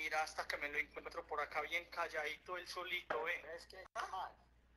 mira hasta que me lo encuentro por acá bien calladito, él solito, ¿eh? Es que está mal.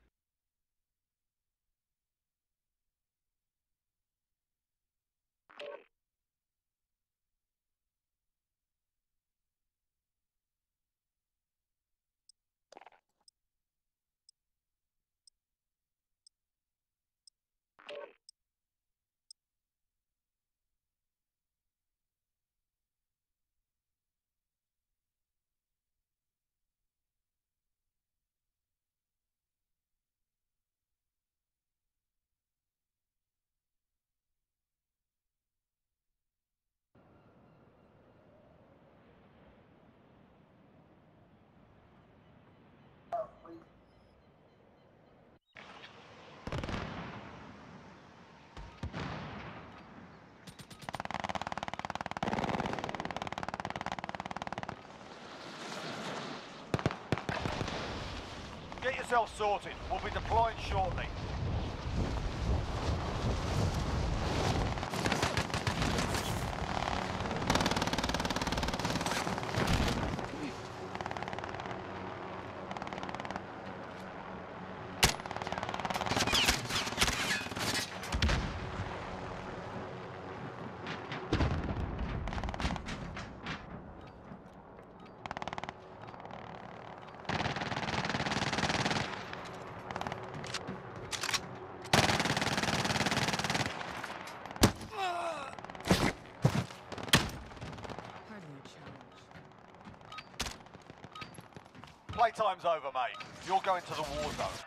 Get yourself sorted. We'll be deploying shortly. Playtime's over, mate. You're going to the war zone.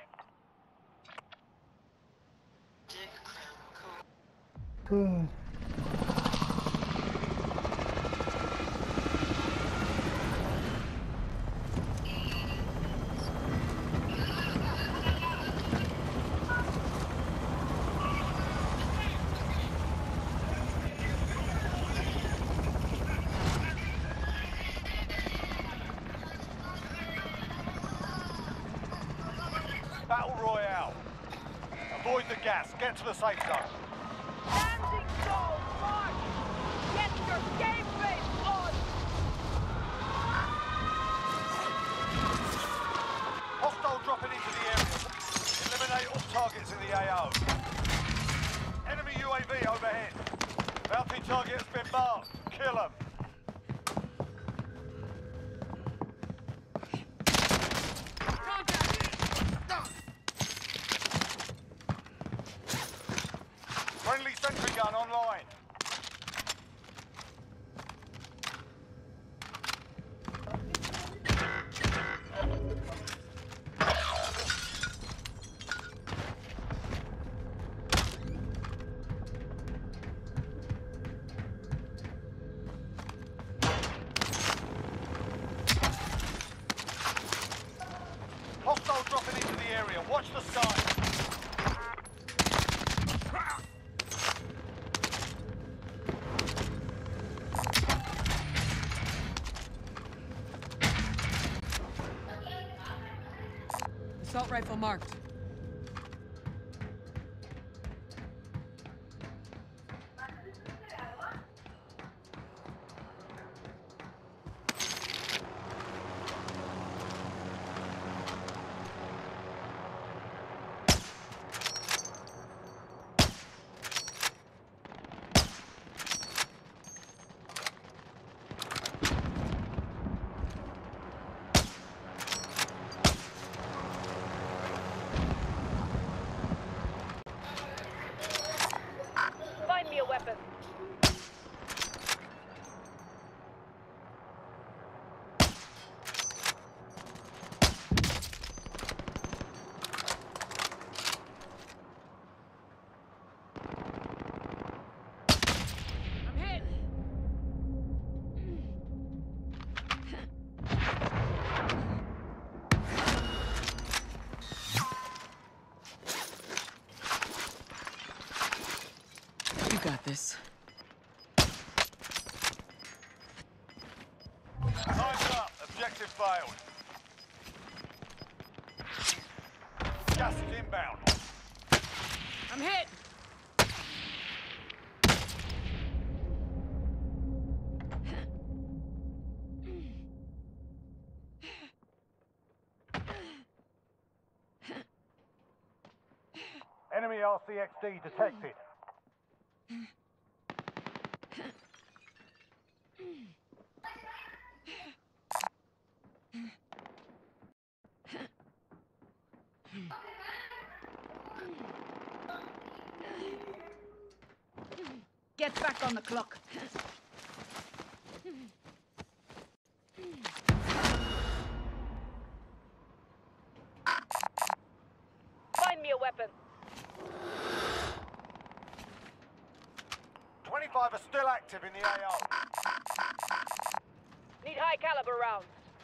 Battle Royale. Avoid the gas. Get to the safe zone. Landing zone, march! Get your game face on! Hostile dropping into the area. Eliminate all targets in the AO. Enemy UAV overhead. Bounty target has been marked. Kill them. Friendly sentry gun online. Hostile dropping into the area. Watch the sky. Assault rifle marked. Find me a weapon. I'm hit! You got this. Time's up. Objective failed. Gas is inbound. I'm hit! ARCXD detected. Get back on the clock. Find me a weapon. 25 are still active in the AO. Need high caliber rounds.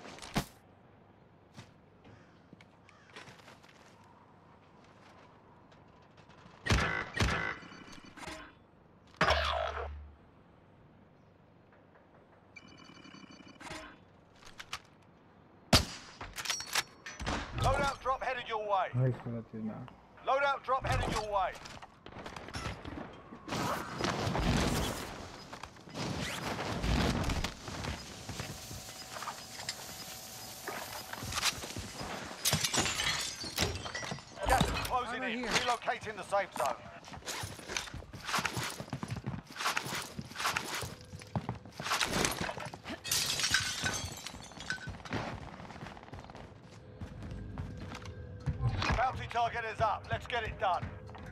Loadout drop headed your way. Nice one, too, now. Loadout drop headed your way. Gas is closing Armor in. here. Relocating the safe zone. Bounty target is up. Let's get it done.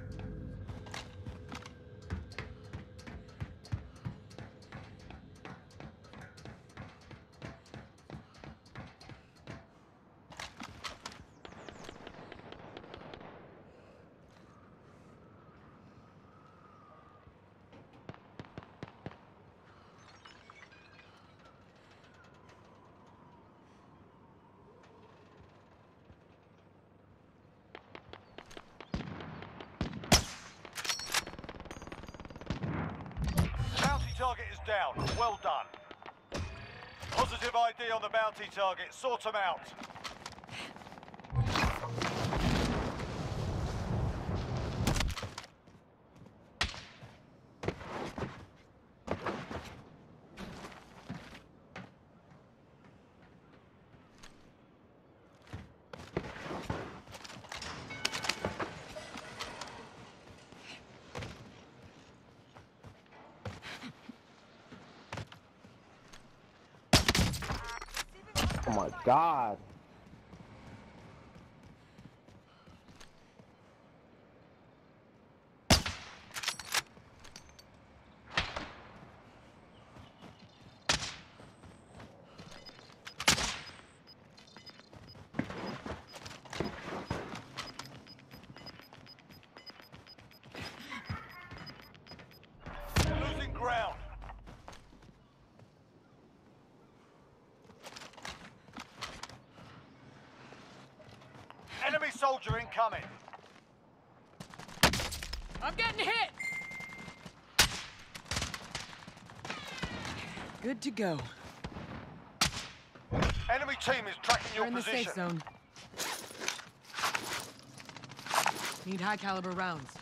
Bounty target is down. Well done. Positive ID on the bounty target. Sort them out. Oh my god. Losing ground. Enemy soldier incoming. I'm getting hit! Good to go. Enemy team is tracking We're your in the position. safe zone. Need high caliber rounds.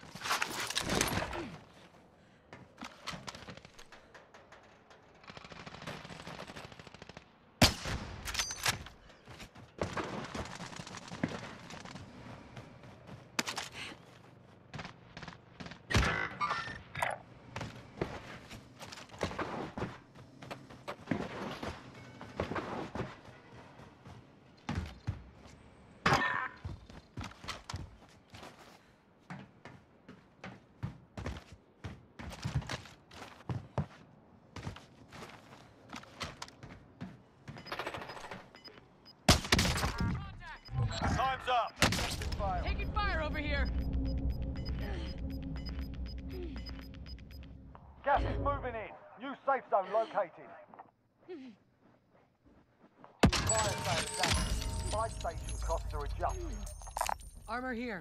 Time's up. Objective failed. Taking fire over here! Gas is moving in. New safe zone located. Fire sale is active. Buy station costs are adjusted. Armor here.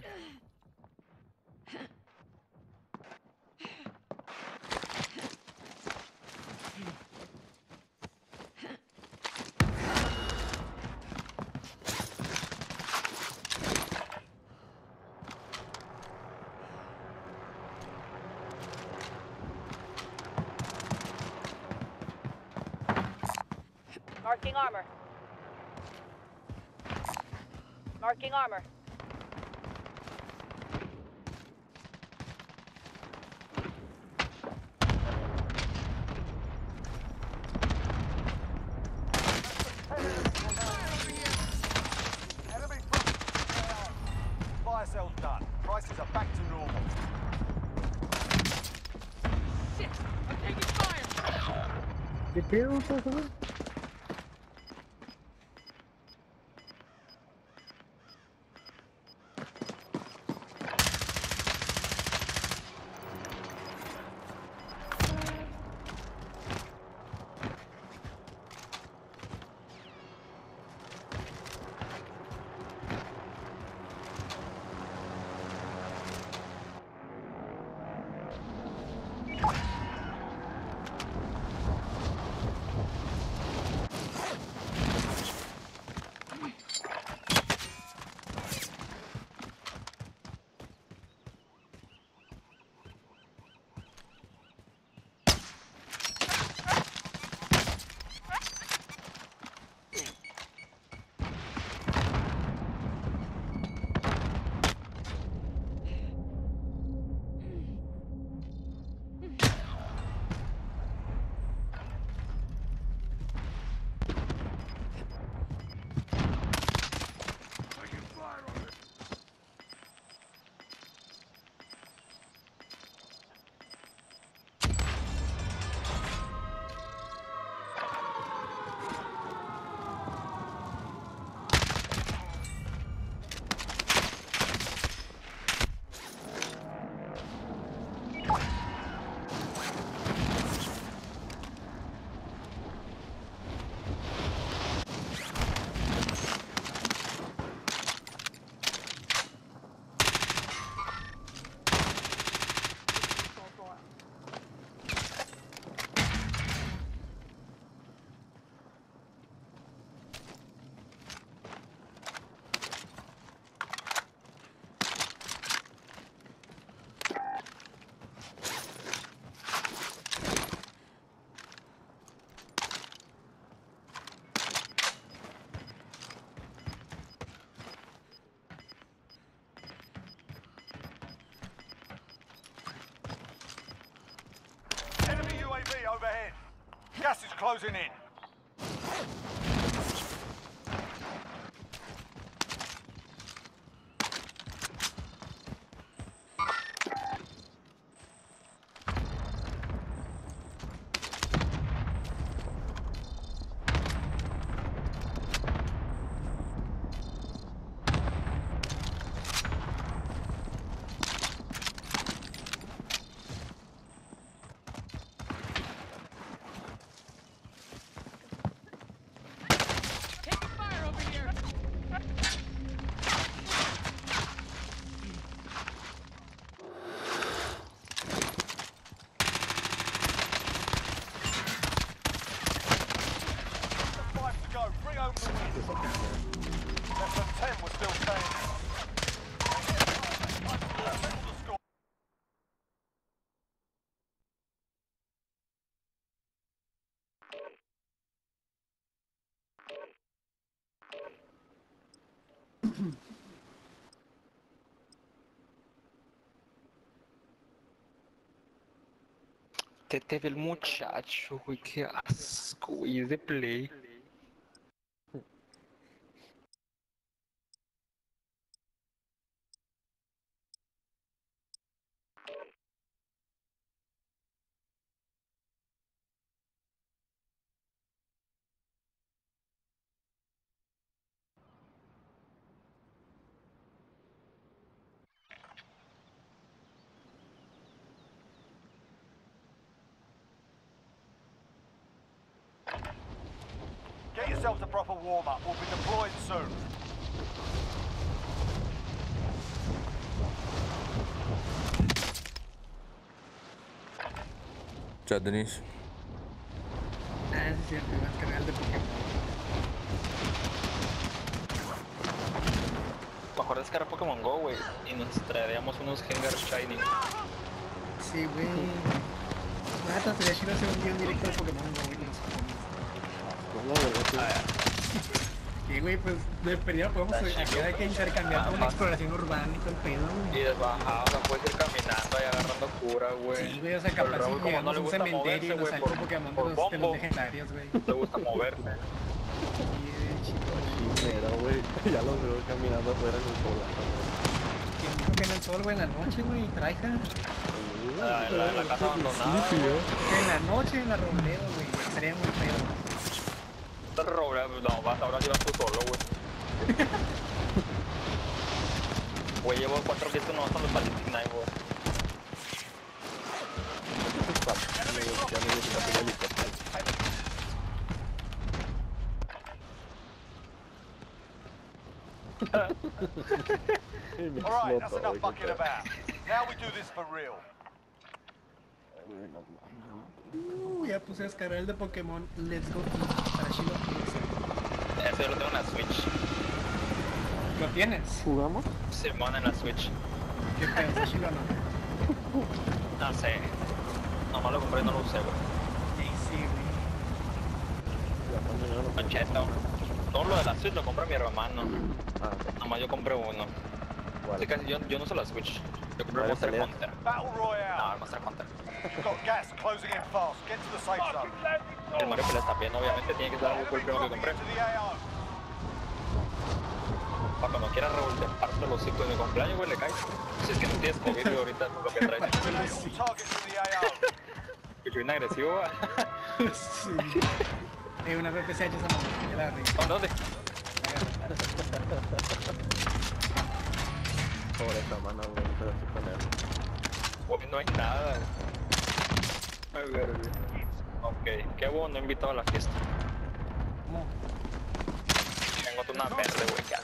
Marking armor. Marking armor. ¿Qué pedo, pasó? Enemy UAV overhead. Gas is closing in. Taking fire over here. Five to go. Bring home the win. Less than 10 was still standing. Settle the score. Teve el muchacho, güey, qué asco, güey, es de Play. Get yourselves a proper warm-up. We'll be deployed soon. Chat, Denis. Ah, sí, cierto, iba a cargar el de Pokémon. Mejor descargar Pokémon Go, güey, y nos traeríamos unos Gengar Shiny. Sí, güey. Nada, sería chido hacer un día en directo de Pokémon Go, güey. Sí, güey, pues de periodo podemos hay que intercambiar con una exploración urbana y todo el pedo, güey. Y desbajado, o sea, puedes ir caminando y agarrando cura, güey. Sí, güey, o sea, capaz Pero si Raúl, como llegamos no a le un gusta cementerio moverse, y nos güey, sale un Pokémon por de los bombo. legendarios, güey. Le gusta moverse. Sí, chico. Pero, güey, ya los veo caminando afuera en el poblado. ¿Quién dijo que en el sol, güey, en la noche, güey, traija? En la casa abandonada. Sí, En la noche, en la Robledo, güey. estaría muy feo. No, vas, ahora sí vas tú solo, güey. Güey, llevo 4 que no son los Palestina, güey. Ya me dice que helicóptero. Y me Alright, that's explotó, enough fucking about. Now we do this for real. Ya puse a descargar el de Pokémon Let's Go para Shiloh. Ese yo lo tengo en la Switch. ¿Lo tienes? ¿Jugamos? Simón en la Switch. ¿Qué pedo? ¿Está Shiloh o no? No sé. Nomás lo compré y no lo usé, güey. Ahí sí, güey. Ya cuando yo lo Concheto. Todo lo de la Switch lo compré mi hermano. Ah, ok. Nomás yo compré uno. ¿Cuál? Sí, casi yo no uso la Switch. Yo compré el Vale, Monster salida. Hunter. Battle No, Royale. el Monster Hunter. You've got gas closing in fast. Get to the safe zone. El Mario Pelea también, obviamente, tiene que ser algo Enemy el primero que dropping compré. into the AO. Para cuando quiera revolver parte los hocico de mi cumpleaños, güey, le cae. Si es que no tienes COVID, güey, ahorita es lo que traes. Eliminate all targets in the AO. Que soy agresivo, güey. Sí. Una PPC hecha esa mamá. Ya la arreglé. ¿Dónde? Pobre esta mano, güey, pero sí con él. Güey, no hay nada. Ay, güey. Ok, qué bueno, no he invitado a la fiesta. ¿Cómo? Tengo una verde, güey, ya.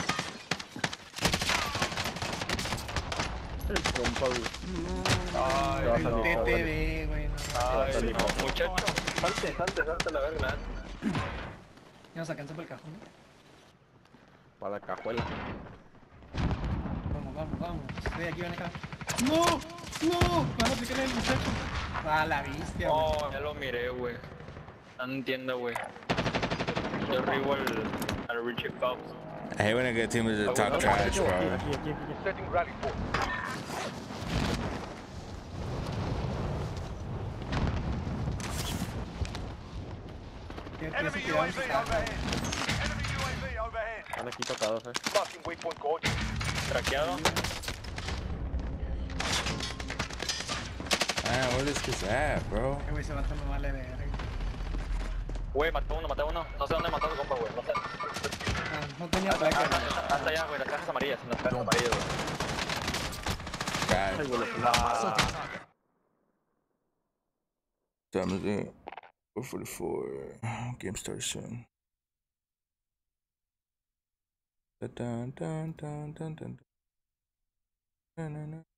El compa, güey. Ay, va a El salir, TTV, güey. No. Ay, salir. no, muchacho. Salte la verga. Ya nos alcanza por el cajón. Para la cajuela. Vamos. Estoy aquí, ven acá. ¡No! Van a picar el muchacho. Ah, la bestia, güey. Oh, ya lo miré, güey. No entiendo, güey. Yo rigo al Richie Cobbs. I hate when a good team is just talk trash, bro. Aquí. Setting rally point. Tienes Enemy que tirar un UAV sustazo. overhead. Enemy UAV overhead. Están aquí tocados, Marking waypoint coordinates. Traqueado. Man, where this kid's at, bro? Güey, se vato me vale verga. Güey, maté uno. No sé dónde mató a su compa, güey. No sé. Ah, no tenía placa. Hasta allá, güey, las cajas amarillas. En las cajas amarillas, güey. God. Ah, Time is it? 4:44. Game starts soon. Dun dun dun dun dun. Dun, dun, dun.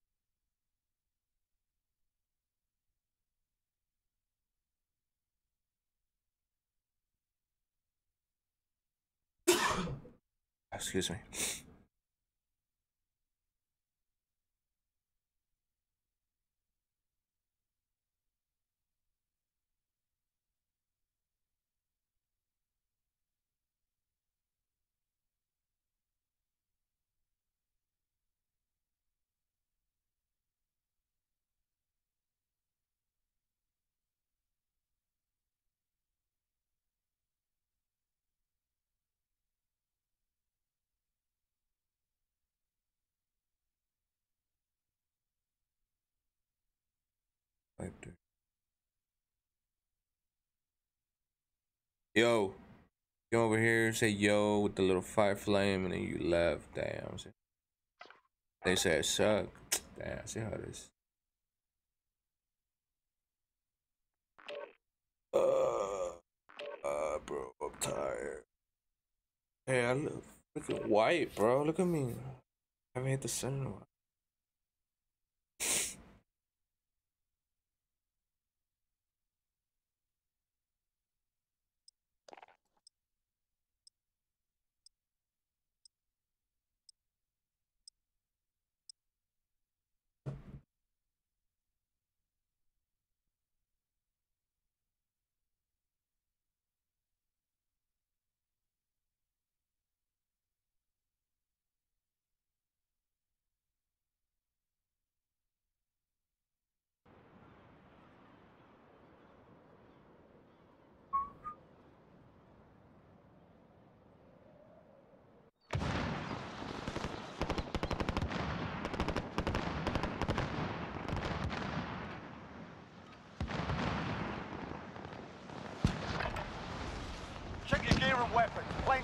Excuse me. Yo, come over here, say yo with the little fire flame, and then you left. Damn. They say I suck. Damn, see how it is. Bro, I'm tired. Hey, I look freaking white, bro. Look at me. I haven't hit the sun in a while.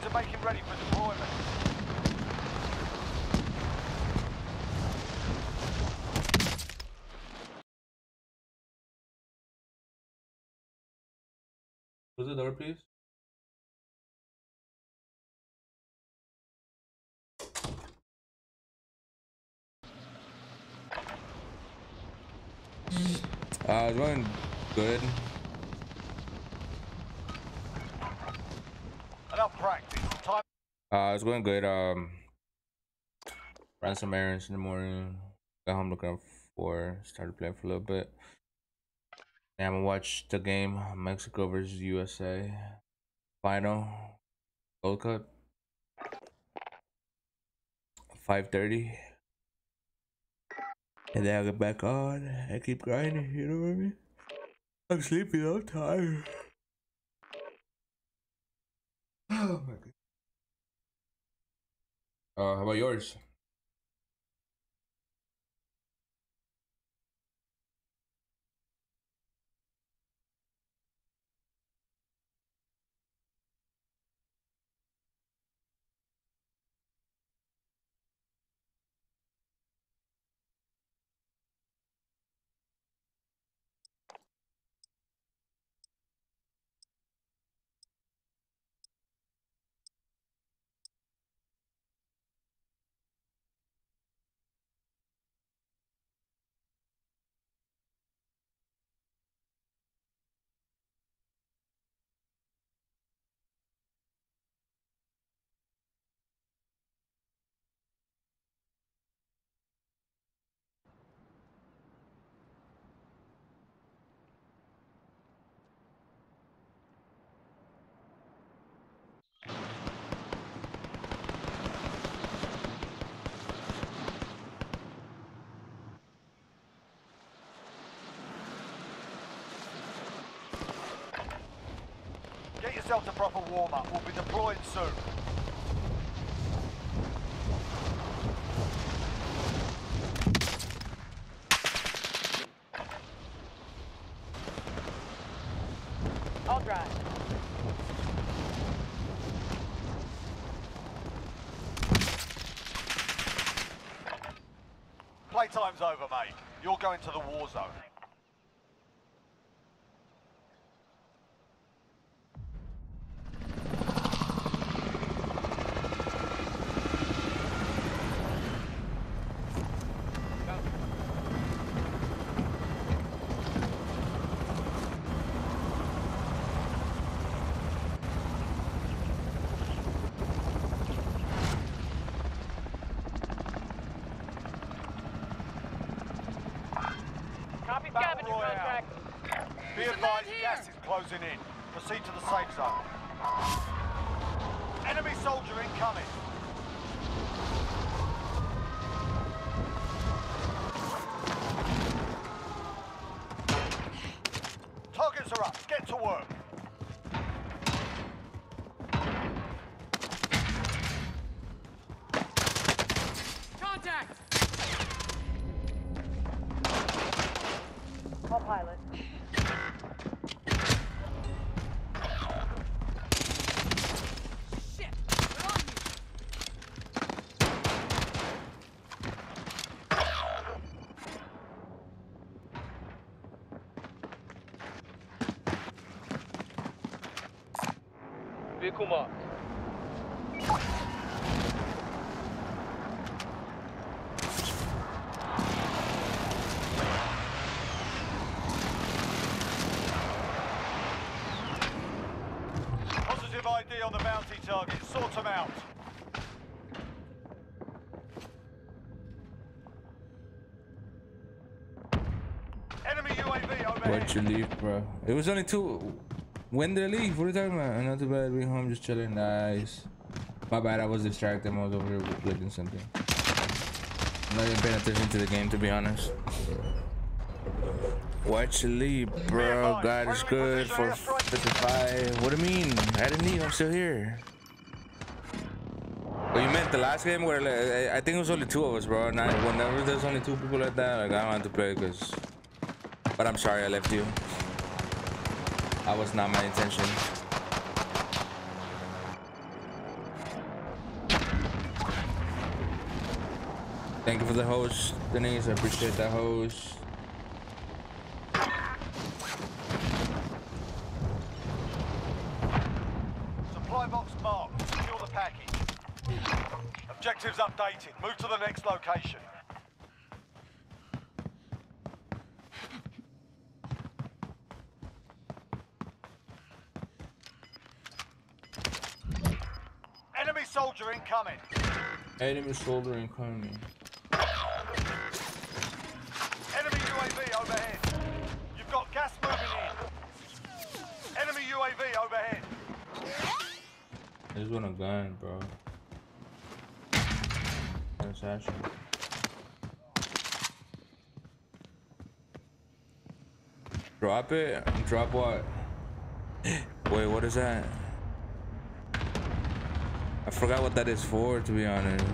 to make him ready for deployment. Close the door, please. It's going good. Enough practice. Time. It's going good. Ran some errands in the morning. Got home looking up for. Started playing for a little bit. And I'm gonna watch the game, Mexico versus USA. Final. Gold Cup. 5:30. And then I'll get back on and keep grinding, you know what I mean? I'm sleepy though, I'm tired. Oh my god. How about yours? Get yourself to proper warm-up. We'll be deploying soon. I'll drive. Playtime's over, mate. You're going to the war zone. Copy Battle scavenger Royale. contract. Be advised, gas is closing in. Proceed to the safe zone. Enemy soldier incoming. Targets are up. Get to work. Contact! All pilot. Shit! They're on you! Vehicle marked. Positive ID on the bounty target. Sort them out. Enemy UAV overhead. Why'd you leave, bro? It was only 2. When did I leave? What are you talking about? Not too bad. Being home, just chilling. Nice. My bad. I was distracted. I was over here clicking something. I'm not even paying attention to the game, to be honest. Why'd you leave, bro? God is good for 55. What do you mean? I didn't leave. I'm still here. Oh, you meant the last game where like, I think it was only 2 of us, bro. And whenever there's only 2 people like that, like I don't have to play because. But I'm sorry I left you. That was not my intention. Thank you for the host, Denise. I appreciate that host. Supply box marked. Secure the package. Objectives updated. Move to the next location. Enemy soldier incoming. Enemy soldier incoming. Enemy UAV overhead. You've got gas moving in. Enemy UAV overhead. I just want a gun, bro. Assassin. Drop it. Drop what? Wait, what is that? I forgot what that is for, to be honest.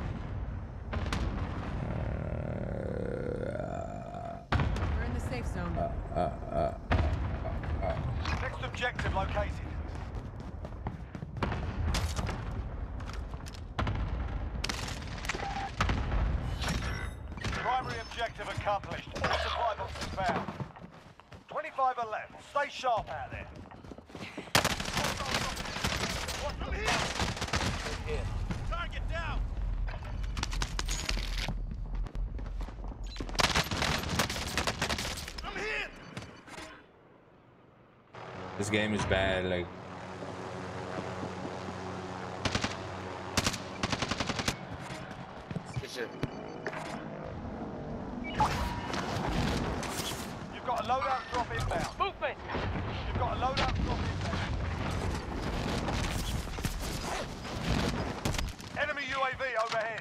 We're in the safe zone. Next objective located. Primary objective accomplished. All supply boxes found. 25 are left. Stay sharp out there. I'm here. Target down. I'm here. This game is bad, like. You've got a loadout drop inbound. Movement! You've got a loadout drop inbound. Enemy UAV overhead.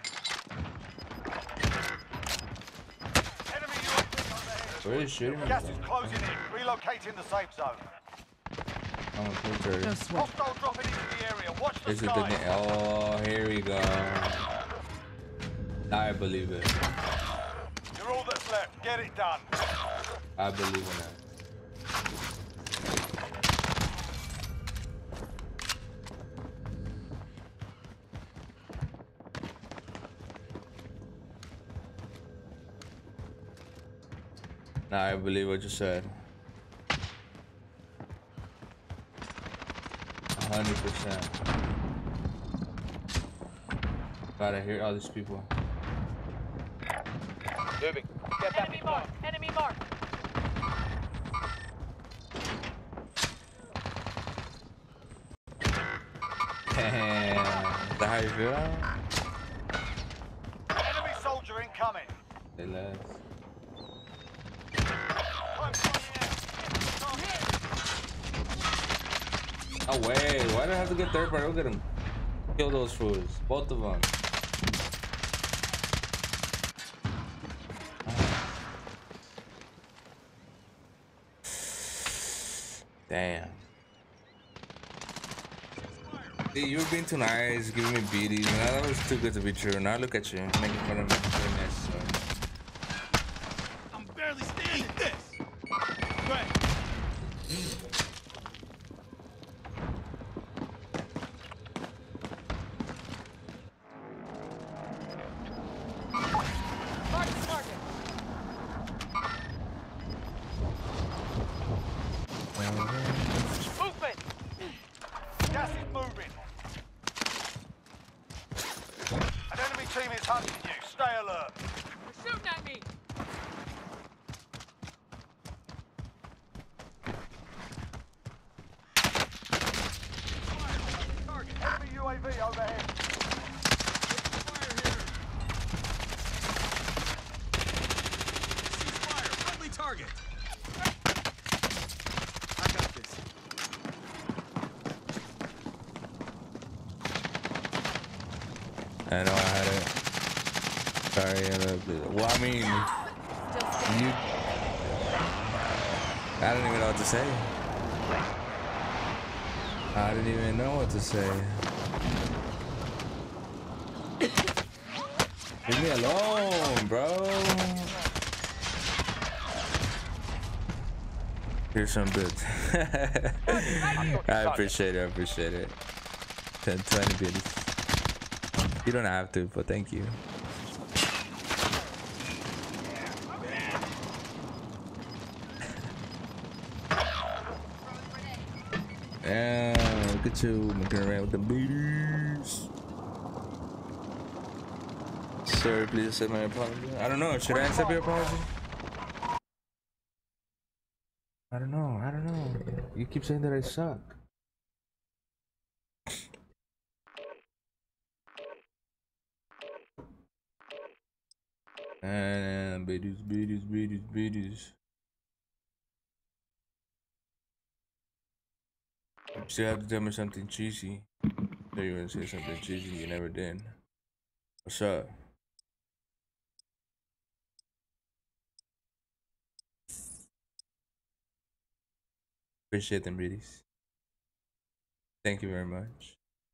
Enemy UAV overhead. Where is shooting? Gas is closing in. Relocating the safe zone. I'm a filter. No sweat. Hostile dropping into the area. Watch the Is it the sky. oh, here we go. Now I believe it. You're all that's left. Get it done. I believe in that. Now I believe what you said. 100%. Gotta hear all these people. Moving. Enemy marked! Enemy marked! Damn. Is that how you feel? Enemy soldier incoming. They left. Oh wait, why do I have to get third party? Look at them. Kill those fools. Both of them. Damn. See, you were being too nice, giving me beaties, and that was too good to be true. Now look at you, making fun of me. I'm barely standing. Eat this. Right. Mark the target! Movement! Gas is moving. An enemy team is hunting you. Stay alert. They're shooting at me. Enemy UAV overhead. Friendly target. I got this. I know I had it. Sorry, well, I mean, you. I don't even know what to say. I didn't even know what to say. Leave me alone, bro. Here's some bits. I appreciate it. I appreciate it. 10, 20 bits. You don't have to, but thank you. Yeah, look at you looking around with the beaters. Sir, please accept my apology. I don't know. Should I accept your apology? I don't know. I don't know. You keep saying that I suck. And beaters. You still have to tell me something cheesy. So you want to say something cheesy you never did. What's up? Appreciate them, beauties. Thank you very much.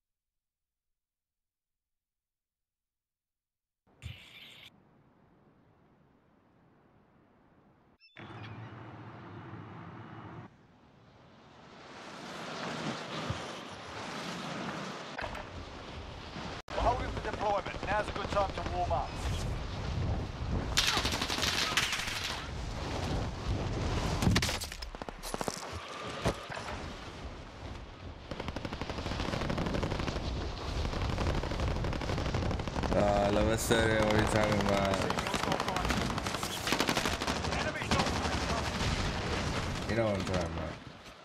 We're holding for deployment. Now's a good time to warm up. Love us, sir. What are you talking about? You know what I'm talking about.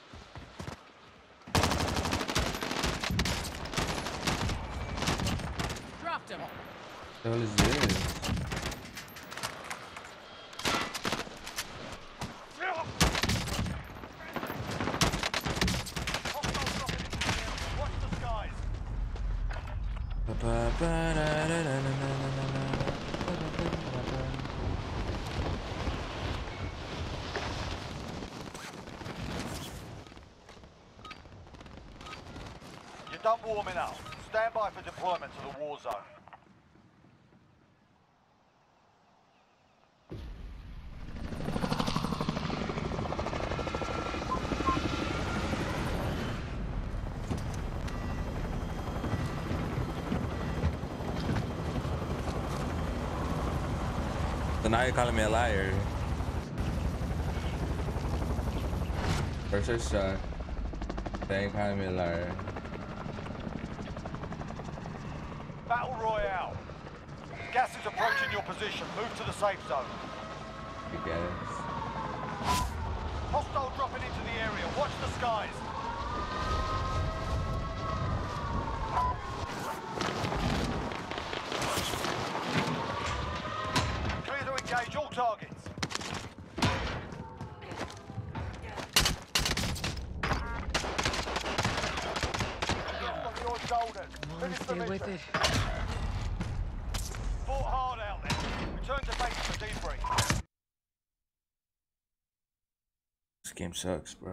Dropped him. What the hell is this? Watch the skies. You're done warming up. Stand by for deployment to the war zone. So now you're calling me a liar. First I suck. Then you're calling me a liar. Battle Royale. Gas is approaching your position. Move to the safe zone. You get it. Hostile dropping into the area. Watch the skies. Clear to engage all targets. On your shoulders. Finish the mission. Fought hard out there. Return to base for debrief. This game sucks, bro.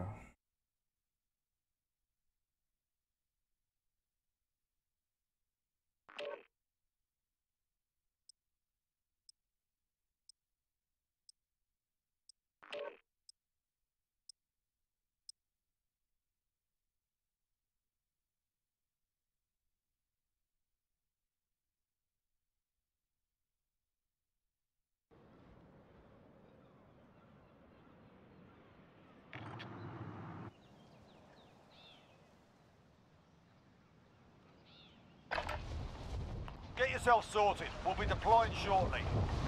Get yourself sorted. We'll be deploying shortly.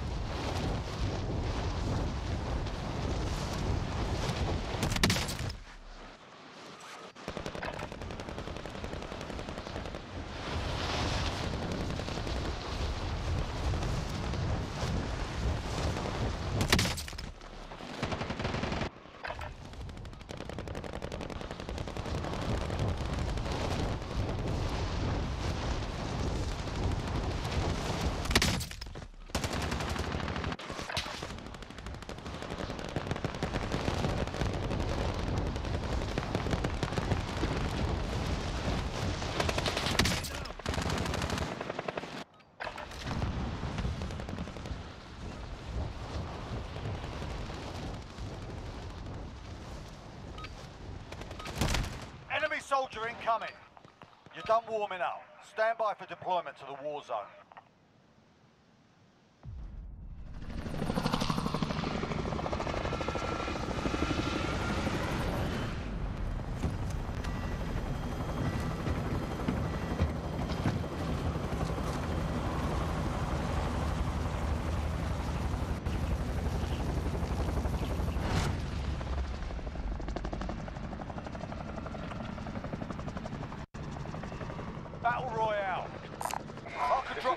Enemy soldier incoming. You're done warming up. Stand by for deployment to the war zone.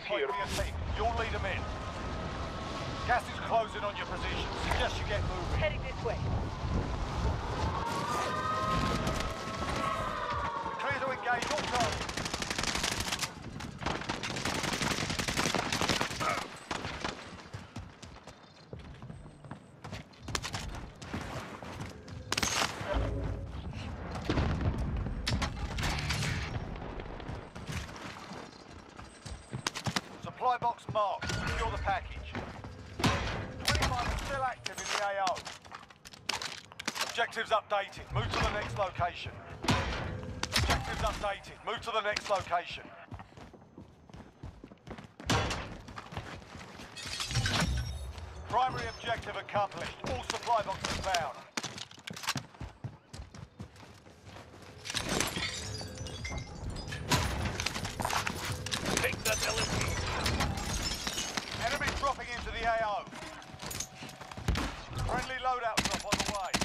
point for your team. You'll lead them in. Gas is closing on your position. Suggest you get moving. Heading this way. Clear to engage all targets. Supply box marked. Secure the package. 25 is still active in the AO. Objectives updated. Move to the next location. Objectives updated. Move to the next location. Primary objective accomplished. All supply boxes found. Take that LSD. Enemy dropping into the AO. Friendly loadout drop on the way.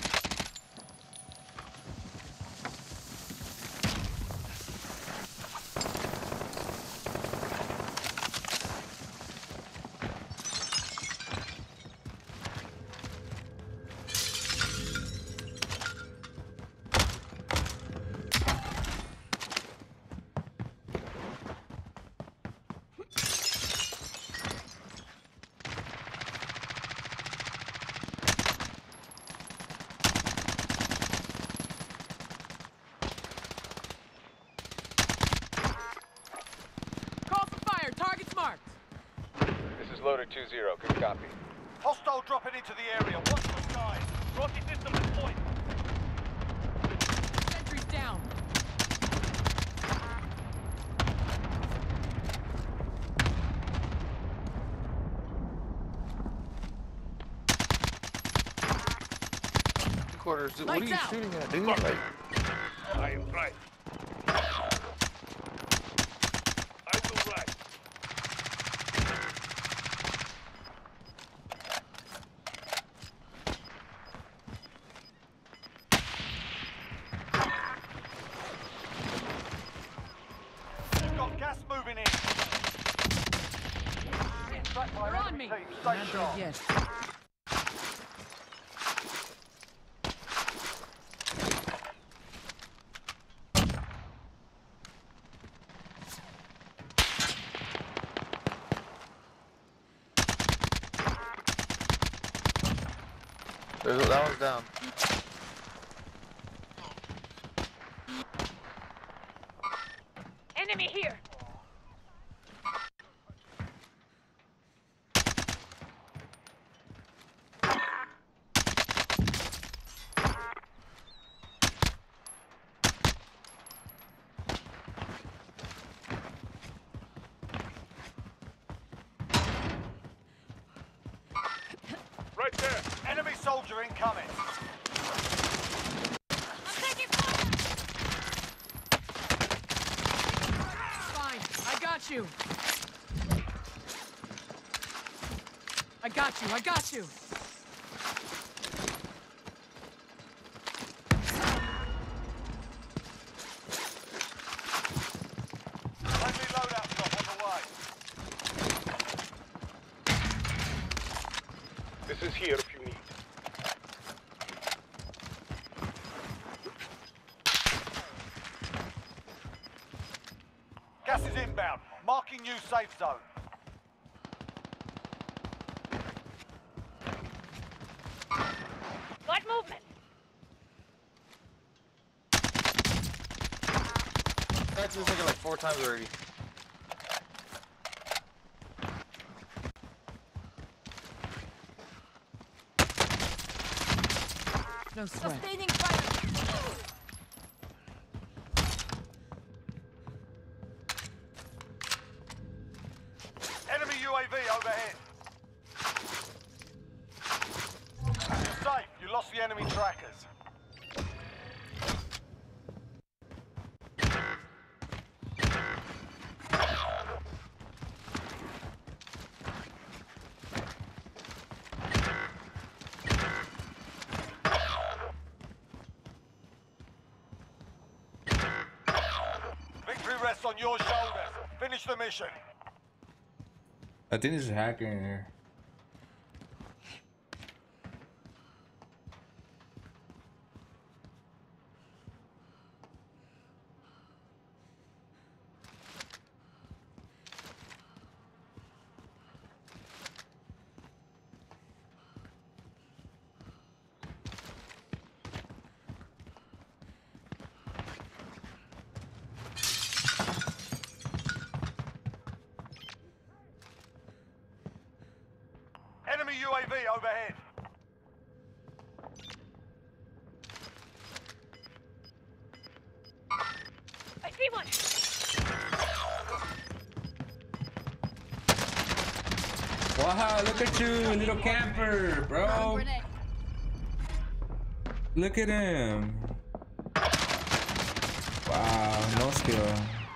Call for fire. Target's marked. This is Loader 2-0. Good copy. Hostile dropping into the area. Watch the skies. Rocky system at point. Sentry's down. Quarters, what are Lights you out. shooting at, dude? Like, I am right. I will right. You've got gas moving in. Track by They're on enemy me. team. Stay Not sharp. dead yet. that one's down. Enemy here. Right there. Enemy soldier incoming. I'm taking fire. Fine. I got you. I got you. I got you. Friendly loadout drop on the way. This is here if you need. Gas is inbound. Marking new safe zone. Got movement. That's been taken like 4 times already. No sweat. Sustaining fire. Enemy UAV overhead. You're safe. You lost the enemy trackers. Victory rests on your shoulders. Finish the mission. I think there's a hacker in here. Enemy UAV overhead. I see one. Wow, look at you, little camper, bro. Look at him. Wow, no skill.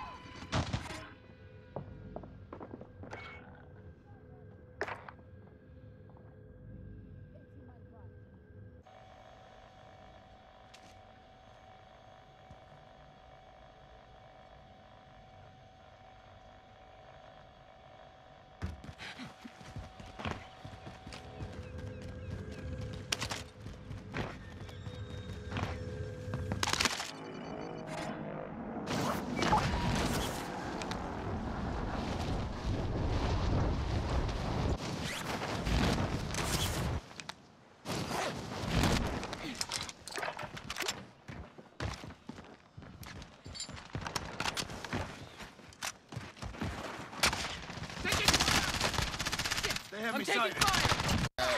They have I'm me taking sighted. fire.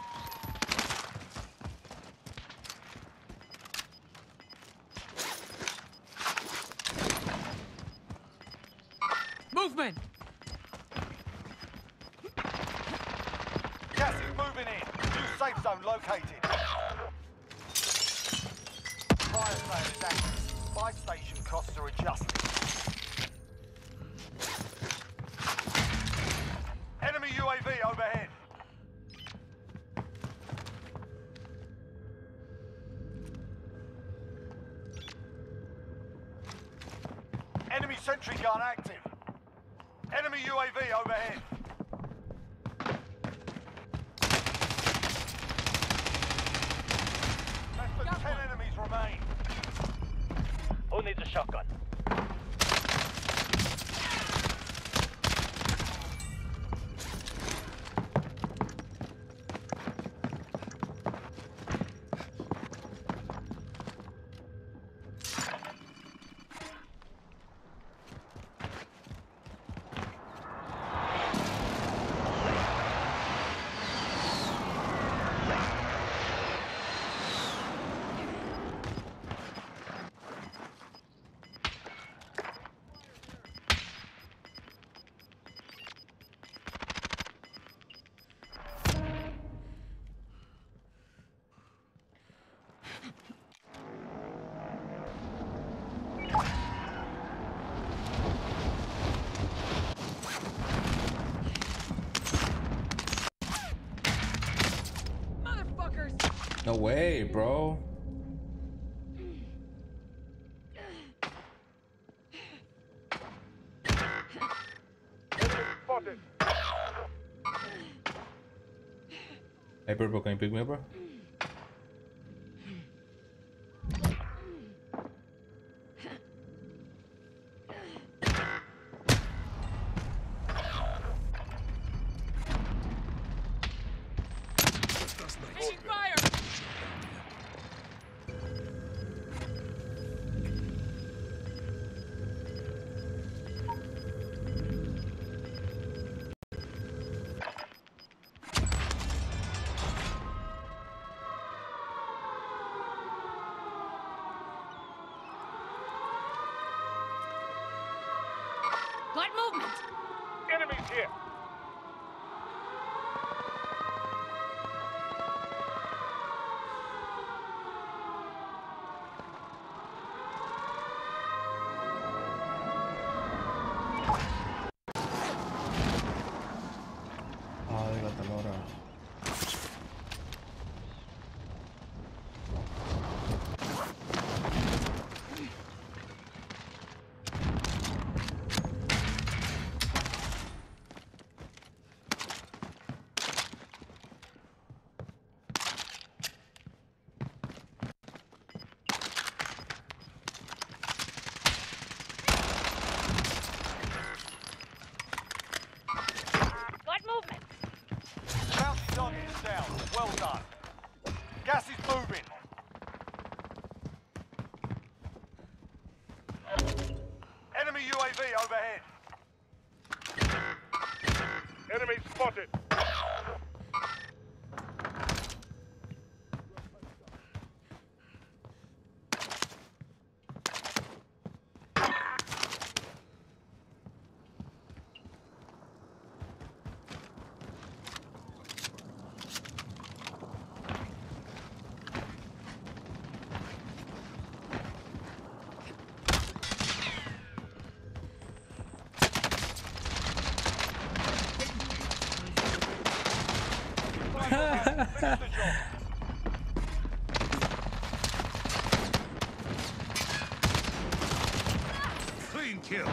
Movement. Gas is moving in. New safe zone located. Fire sale is active. Buy station costs are adjusted. Enemy UAV overhead. Enemy sentry gun active. Enemy UAV overhead. Less than 10 enemies remain. Who needs a shotgun? Motherfuckers. No way, bro. Spotted. Hey, Purple, can you pick me up, bro? Taking fire. Light movement. Enemies here. Ay, la talora. Enemy spotted. Finish the job. Clean kill.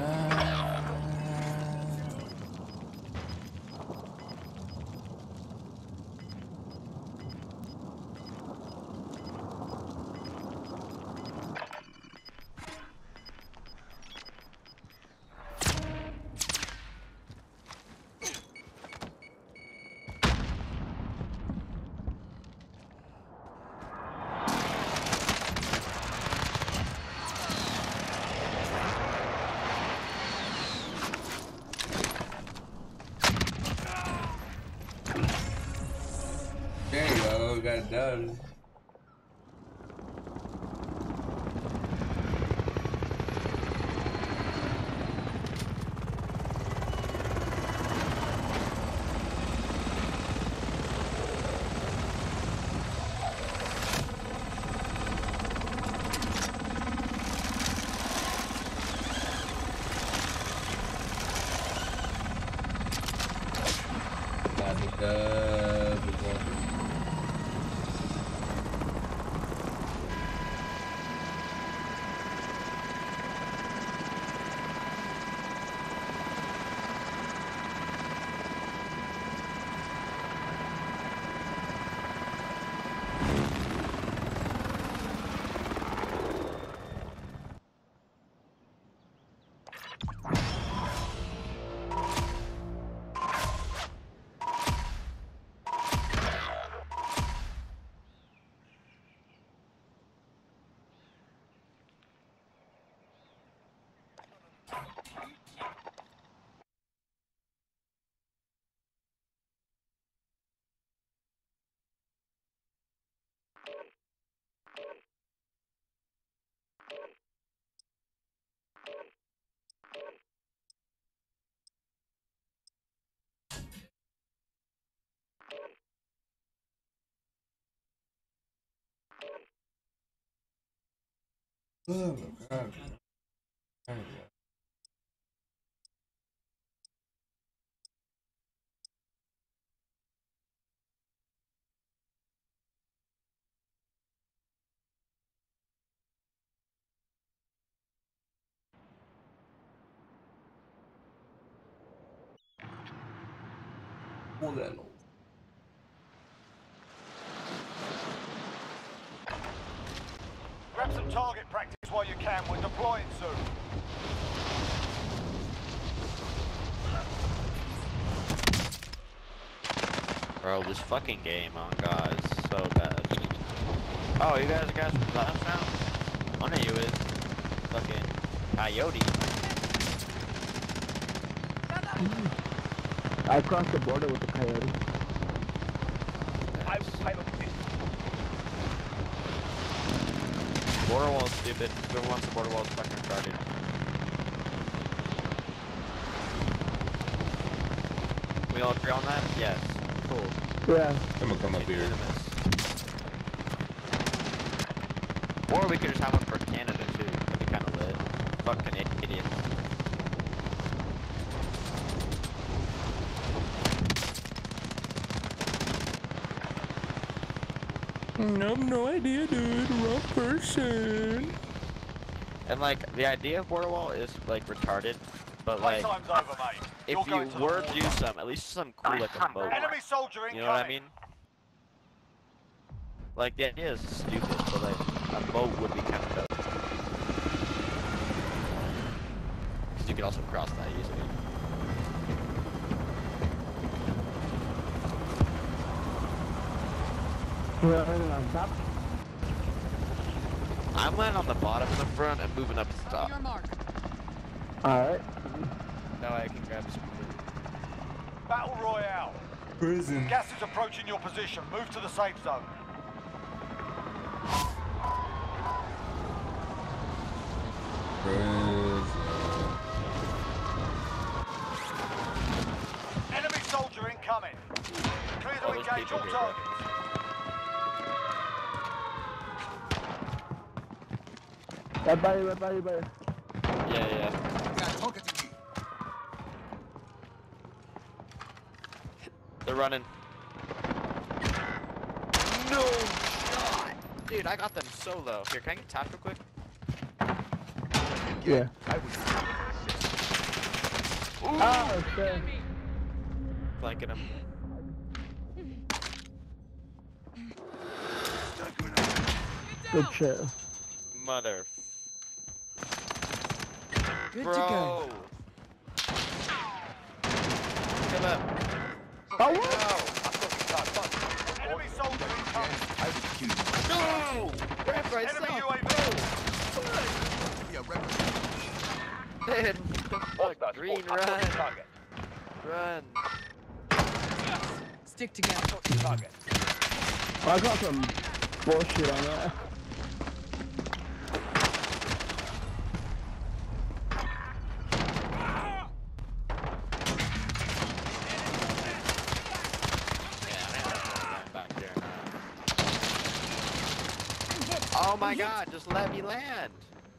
There you go, got it done. Got it done. Oh my god. Modelo. Grab some target practice while you can. We're deploying soon. Bro, this fucking game, oh god, is so bad. Oh, you guys from last round? One of you is fucking Coyote. I crossed the border with the Coyote. Border wall's stupid. Whoever wants the border wall is fucking retarded. We all agree on that? Yes. Cool. Yeah. I'm gonna come up here. Or we could just have one for Canada too. That'd be kinda lit. Fucking idiot. No idea, dude. Wrong person. And like, the idea of border wall is like retarded, but like, Playtime's over, mate. if You're going you to the were war. to do some, at least some cool like a boat. Enemy soldier incoming. You know what I mean? Like, the idea is stupid, but like, a boat would be kind of dope. Because you could also cross that easily. Running on top. I'm landing on the bottom in the front and moving up to the top. Your mark. Alright. That way I can grab some food. Battle Royale. Prison. Gas is approaching your position. Move to the safe zone. Enemy soldier incoming. Clear to engage all targets. Right by you. Yeah. They're running. No shot! Dude, I got them so low. Here, can I get tapped real quick? Yeah. Oh, shit. Flanking him. Good shit. Mother. Good Bro. to go. Kill him. Oh, No. Enemy soldier incoming. No! Grab right Enemy side. UAV. Dude, fuck, green, run. Run. Stick together. I got some bullshit on that. Oh my god, just let me land.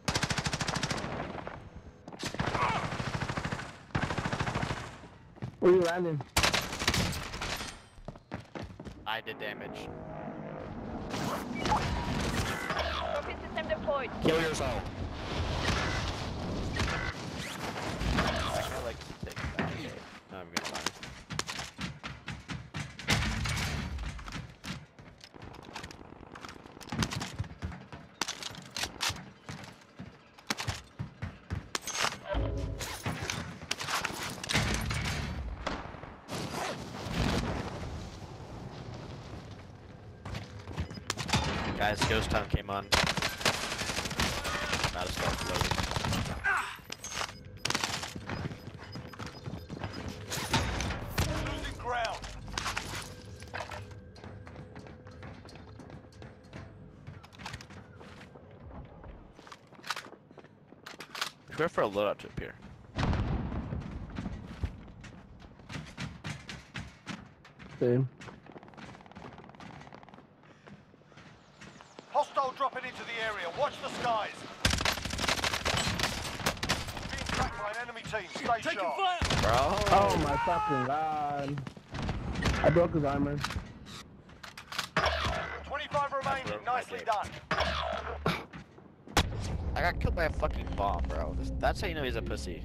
Where you landing? I did damage. Rocket system deployed. Kill yourself. I like to take that. Okay. No, I'm gonna lie. Guys, Ghost Town came on. Not as far loaded. Losing ground. Let's go for a loadout trip here. Same. Hostile dropping into the area. Watch the skies. Being tracked by an enemy team. Stay sharp. Bro. Oh my fucking god. I broke his armor. 25 remaining. Nicely done. I got killed by a fucking bomb, bro. That's how you know he's a pussy.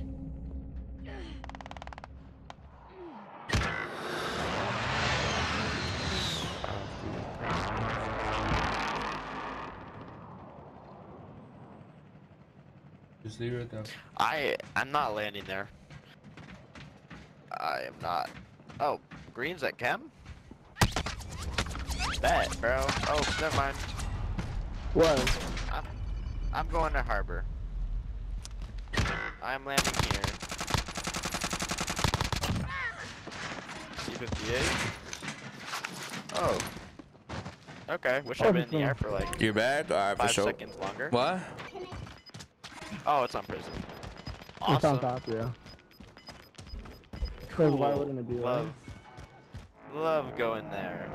Just leave it there. I'm not landing there. I am not. Oh, green's at chem? Bet, bro. Oh, never mind. What? I'm going to harbor. I'm landing here. C-58. Oh. Okay, wish I'd been in the air for like You back? Alright, for 5 sure. seconds longer. What? Oh, it's on prison. It's Awesome. on top, yeah. Cause why Cool. wouldn't it be Love. Love going there.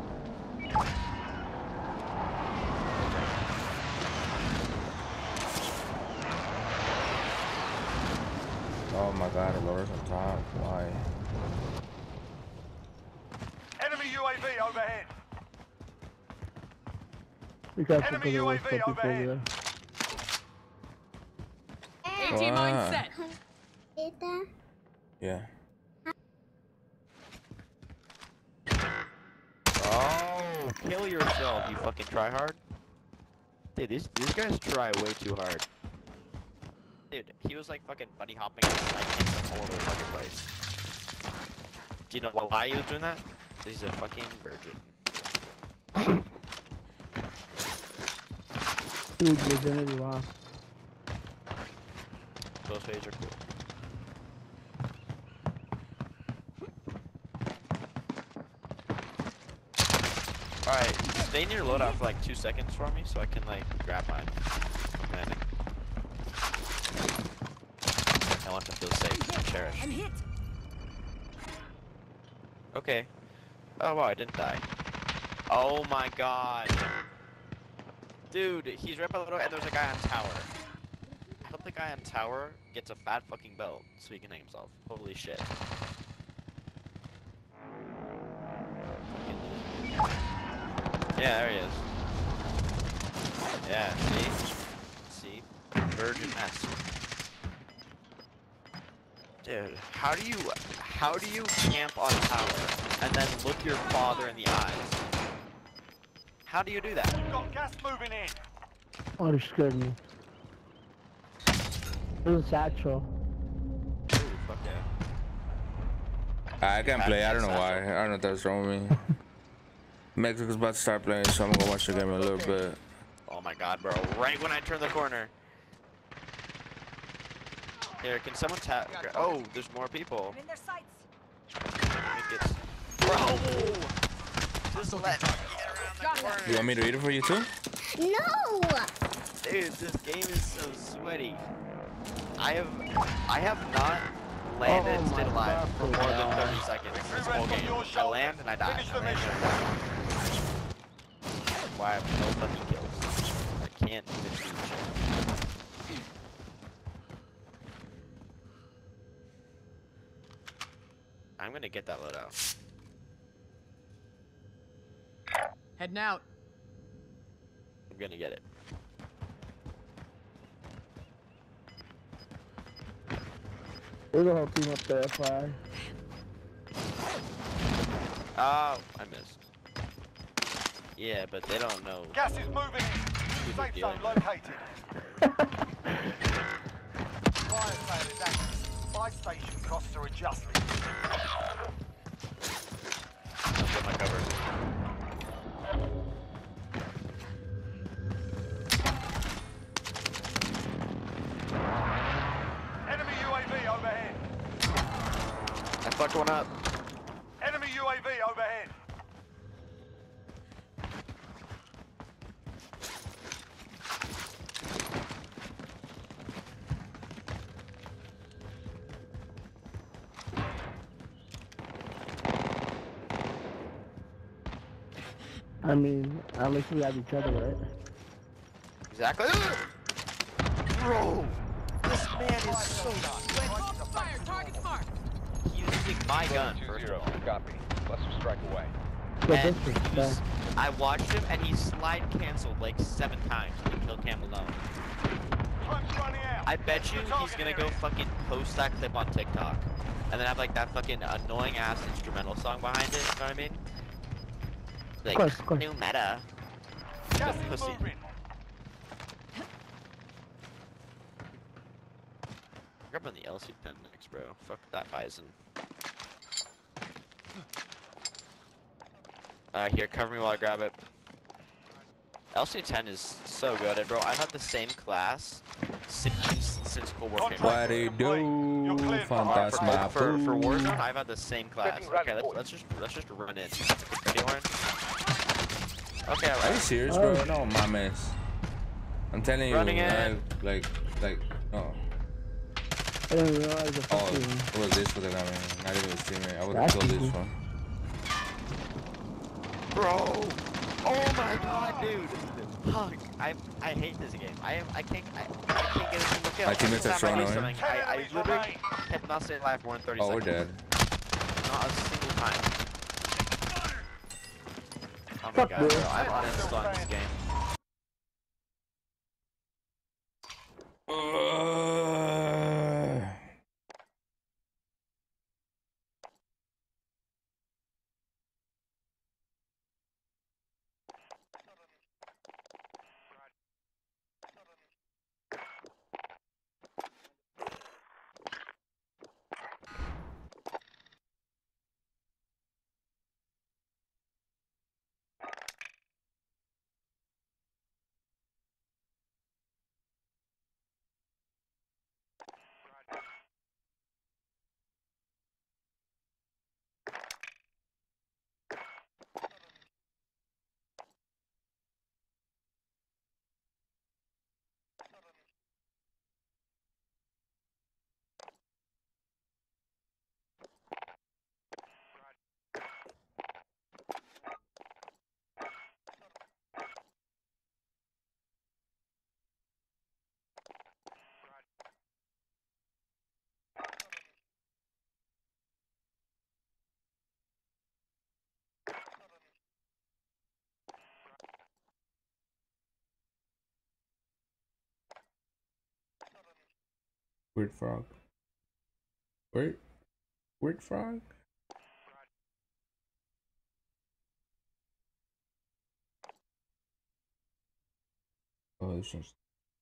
Oh my god, it lowers on top. Why? Enemy UAV overhead. We got Enemy UAV overhead. AT mine set. Yeah. Oh, kill yourself, you fucking tryhard. Dude, these guys try way too hard. Dude, he was like fucking bunny hopping and like all over the fucking place. Do you know why he was doing that? He's a fucking virgin. Dude, virginity lost. Those phase are cool. Alright, stay near loadout for like 2 seconds for me so I can like grab mine. Landing. I want to feel safe and cherished. I'm hit. Okay. Oh wow, I didn't die. Oh my god. Dude, he's right by the door and there's a guy on tower. I hope the guy on tower gets a fat fucking belt so he can hang himself. Holy shit. Yeah, there he is. Yeah, see? Virgin master. Dude, how do you camp on tower and then look your father in the eyes? How do you do that? You've got gas moving in. Oh, you scared me. There's a satchel. Ooh, fuck yeah. I can't play. I don't know why. I don't know if that's wrong with me. Mexico's about to start playing, so I'm gonna watch the game a little bit. Oh my god, bro. Right when I turn the corner. Here, can someone tap? Oh, there's more people. I'm in their sights. Bro! Just let me get around the corner. You want me to eat it for you too? No! Dude, this game is so sweaty. I have not landed and stayed alive for more than 30 seconds this whole game. I land and I die. I land and I die. Why I have no fucking kills. I can't even do shit. I'm gonna get that loadout. Heading out. I'm gonna get it. There's a whole team up there, fire. Oh, I missed. Yeah, but they don't know. Gas is moving in. Safe zone located. Fire sale is active. Buy station costs are adjusted. I'll get my cover. Enemy UAV overhead. I fucked one up. Enemy UAV overhead. I mean, at least we have each other, right? Exactly. Bro, this man is so Fire, target's marked. He's using my gun first of all. Copy. Cluster strike away. Yeah, And this is he was, I watched him and he slide canceled like 7 times to kill cam alone. Time's running out. I bet you he's gonna go fucking post that clip on TikTok. And then have like that fucking annoying ass instrumental song behind it, you know what I mean? Like, of course. new meta. Gas is Pussy. moving. Grab on the LC-10 next, bro. Fuck that Bison. Here, cover me while I grab it. LC-10 is so good, bro. I've had the same class since Cold War came out. What do you do? Fantasma. For Warzone, I've had the same class. Okay, let's just run in. Ready, Warren? Okay, Are you alright. serious, bro? No, my mess. I'm telling you, Running in. like, no. I didn't realize the Oh, fucking... it was this for the guy, man. Not even his teammate. I would have That's killed easy. this one. Bro! Oh my god, dude! Fuck! I hate this game. I can't get a single kill. My teammates are Every time I do thrown something, I literally have not stayed alive for more than 30 Oh, we're seconds. dead. Not a single time. Oh my Fuck god, bro. this. I'm uninstalling this game. Weird frog. Weird frog. Oh, this one's.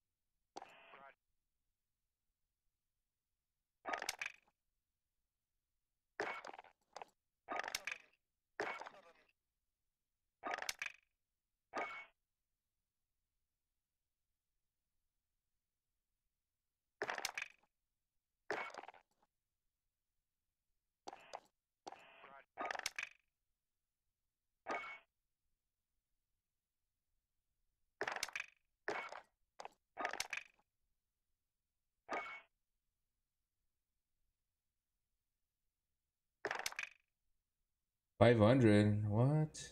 $500. What?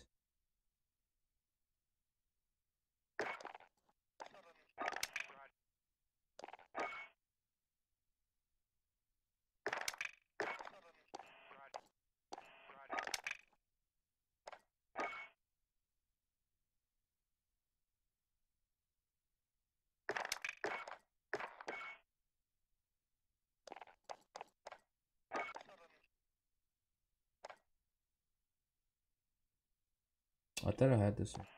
I thought I had this one.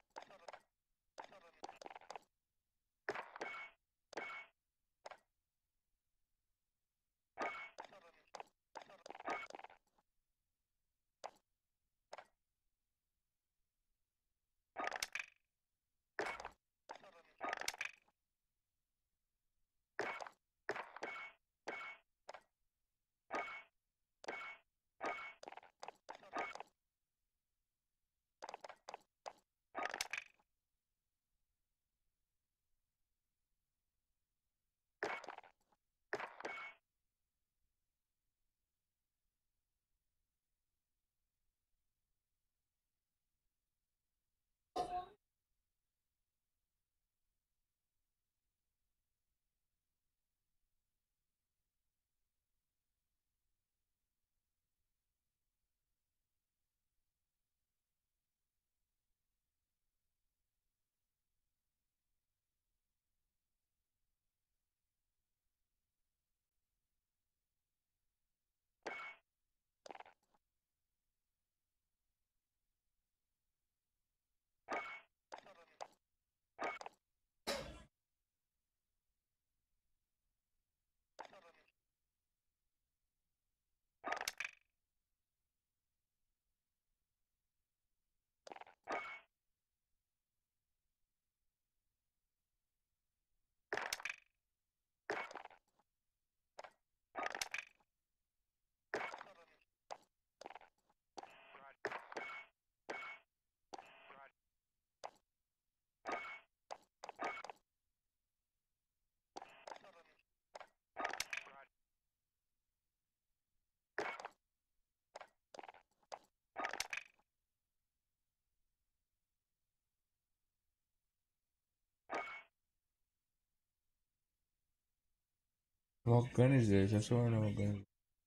What gun is this? I saw another gun.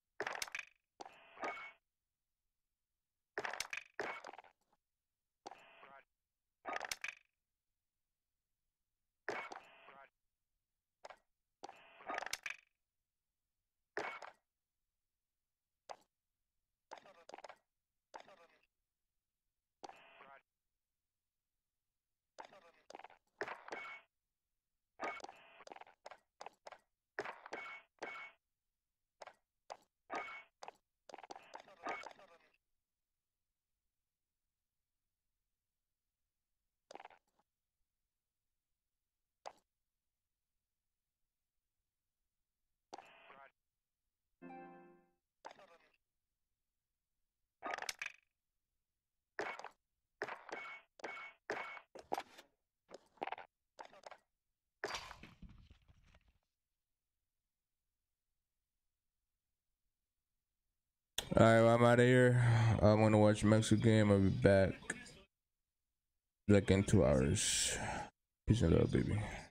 Alright, well, I'm out of here. I'm gonna watch Mexico game. I'll be back like in 2 hours. Peace and love, baby.